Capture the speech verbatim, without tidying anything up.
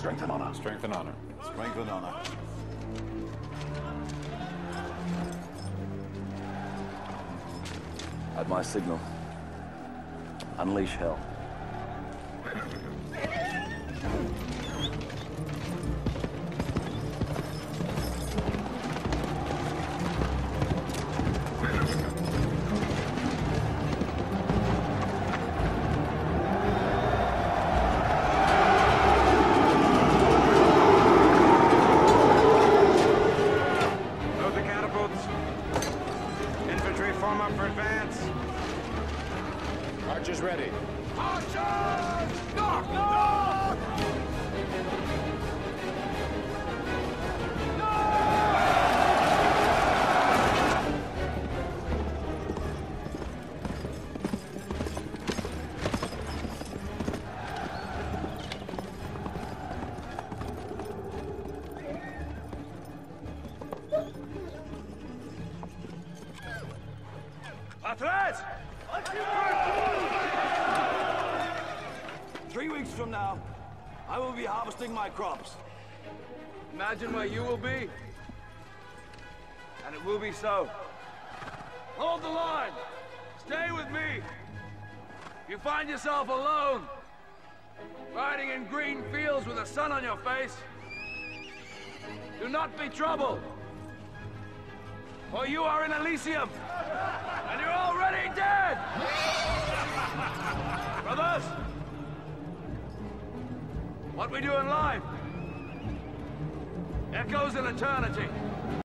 Strength and honor. Strength and honor. Strength and honor. At my signal, unleash hell. Load the catapults. Infantry form up for advance. Archers ready. Archers! Knock! Knock! Atrás! Three weeks from now, I will be harvesting my crops. Imagine where you will be, and it will be so. Hold the line! Stay with me! If you find yourself alone, riding in green fields with the sun on your face, do not be troubled, for you are in Elysium, and you're already dead! Brothers! What we do in life echoes in eternity.